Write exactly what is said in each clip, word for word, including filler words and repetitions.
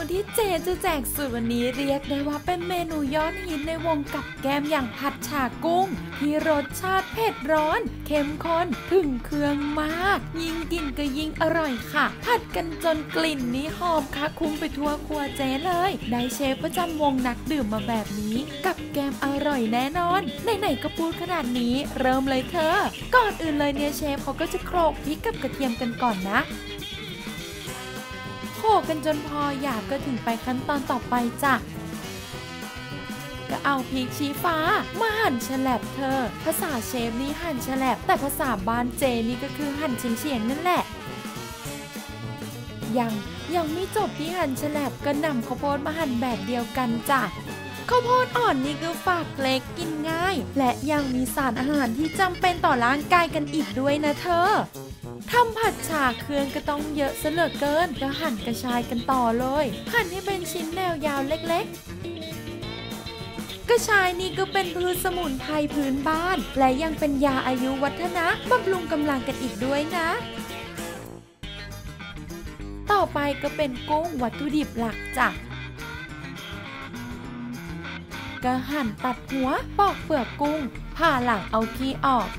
ที่เจจะแจกสูตรวันนี้เรียกได้ว่าเป็นเมนูยอดฮิตในวงกับแกมอย่างผัดฉ่ากุ้งที่รสชาติเผ็ดร้อนเข้มข้นถึงเครื่องมากยิ่งกินก็ยิ่งอร่อยค่ะผัดกันจนกลิ่นนี้หอมคะคุ้งไปทั่วครัวเจเลยได้เชฟประจำวงนักดื่มมาแบบนี้กับแกมอร่อยแน่นอนไหนๆก็พูดขนาดนี้เริ่มเลยเธอก่อนอื่นเลยเนี่ยเชฟเขาก็จะโขลกพริกกับกระเทียมกันก่อนนะโขลกกันจนพออยากก็ถึงไปขั้นตอนต่อไปจ้ะก็เอาพริกชี้ฟ้ามาหั่นแฉลบเธอภาษาเชฟนี่หั่นแฉลบแต่ภาษาบ้านเจนี่ก็คือหั่นเฉียงๆนั่นแหละยังยังไม่จบที่หั่นแฉลบก็นำข้าวโพดมาหั่นแบบเดียวกันจ้ะข้าวโพดอ่อนนี่คือฝากเล็กกินง่ายและยังมีสารอาหารที่จำเป็นต่อร่างกายกันอีกด้วยนะเธอทำผัดฉ่าเครื่องก็ต้องเยอะซะเหลือเกินก็หั่นกระชายกันต่อเลยหั่นให้เป็นชิ้นแนวยาวเล็กๆกระชายนี่ก็เป็นพืชสมุนไพรพื้นบ้านและยังเป็นยาอายุวัฒนะบำรุงกำลังกันอีกด้วยนะต่อไปก็เป็นกุ้งวัตถุดิบหลักจ้ะก็หั่นตัดหัวปอกเปลือกกุ้งผ่าหลังเอาขี้ออก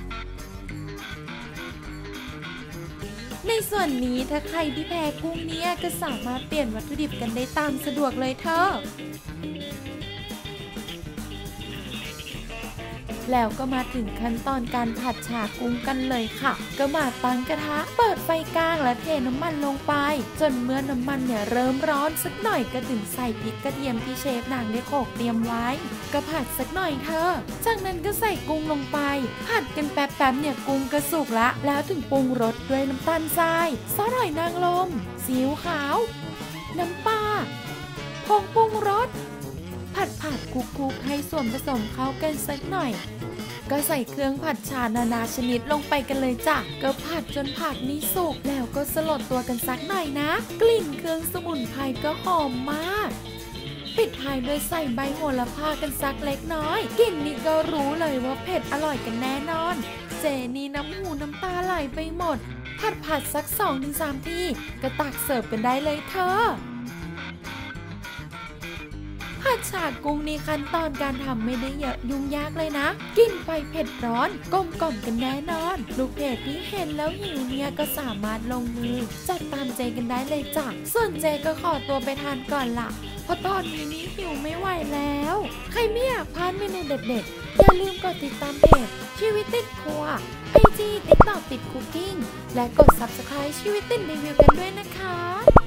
ในส่วนนี้ถ้าใครที่แพ้กุ้งเนี้ยก็สามารถเปลี่ยนวัตถุดิบกันได้ตามสะดวกเลยเธอแล้วก็มาถึงขั้นตอนการผัดฉ่ากุ้งกันเลยค่ะก็มาตั้งกระทะเปิดไฟกลางและเทน้ำมันลงไปจนเมื่อน้ำมันเนี่ยเริ่มร้อนสักหน่อยก็ถึงใส่พริกกระเทียมที่เชฟนางได้โขลกเตรียมไว้ก็ผัดสักหน่อยเธอจากนั้นก็ใส่กุ้งลงไปผัดกันแป๊บๆเนี่ยกุ้งก็สุกละแล้วถึงปรุงรสด้วยน้ำตาลทรายซอสหอยนางรมซีอิ๊วขาวน้ำปลาผงปรุงรสผัดผัดคลุกๆให้ส่วนผสมเข้ากันสักหน่อยก็ใส่เครื่องผัดฉ่านานาชนิดลงไปกันเลยจ้ะก็ผัดจนผักนี้สุกแล้วก็สลดตัวกันสักหน่อยนะกลิ่นเครื่องสมุนไพรก็หอมมากปิดท้ายด้วยใส่ใบโหระพากันสักเล็กน้อยกลิ่นนี้ก็รู้เลยว่าเผ็ดอร่อยกันแน่นอนเจนี่น้ำหูน้ำตาไหลไปหมดผัดผัดสัก สองถึงสาม ทีก็ตักเสิร์ฟกันได้เลยเธอผัดฉ่ากุ้งในขั้นตอนการทำไม่ได้เยอะยุ่งยากเลยนะกินไปเผ็ดร้อนกลมกล่อมกันแน่นอนลูกเพจที่เห็นแล้วหิวเนี่ยก็สามารถลงมือจัดตามเจกันได้เลยจ้ะส่วนเจก็ขอตัวไปทานก่อนละเพราะตอนนี้นี่หิวไม่ไหวแล้วใครไม่อยากพลาดเมนูเด็ดๆอย่าลืมกดติดตามเพจชีวิตติดครัวไอจีติ๊กต็อกติดคุกกิ้งและกด ซับสไครบ์ ชีวิตติดรีวิวกันด้วยนะคะ